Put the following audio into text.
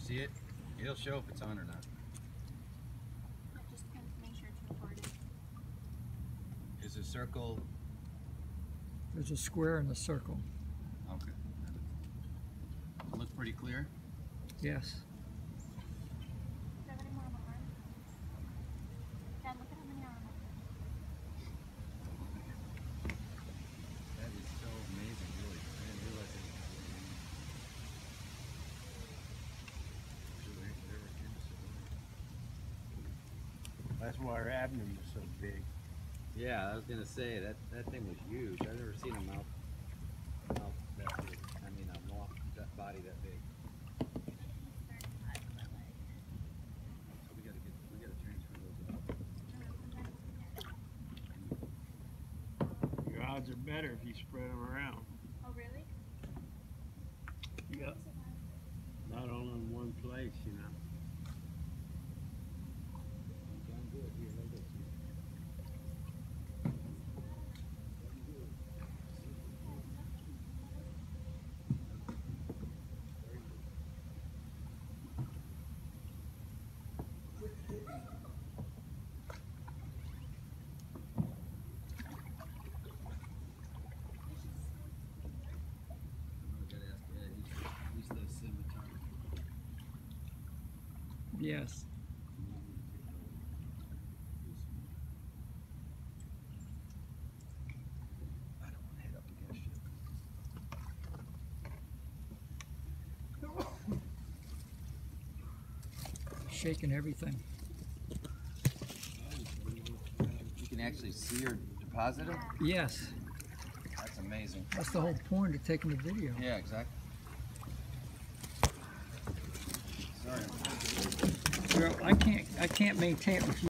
see it? It'll show if it's on or not. Just make sure it's recorded. Is a circle? There's a square and a circle. Okay. Look pretty clear? Yes. Do you have any more on the arm? Dad, look at how many are on That is so amazing, really. I didn't realize it. That's why our abdomen was so big. Yeah, I was gonna say that thing was huge. I've never seen a mouth that big. I mean, a moth that body that big. So we gotta transfer those out. Your odds are better if you spread them around. Oh, really? Yep. Not all in one place, you know. Done good. Here, hold this. He's the cinematographer. Yes. I don't want to head up against you. Shaking everything. You can actually see her deposit them? Yes. That's amazing. That's the whole point of taking the video. Yeah, exactly. Sorry. Well, I can't maintain it with you.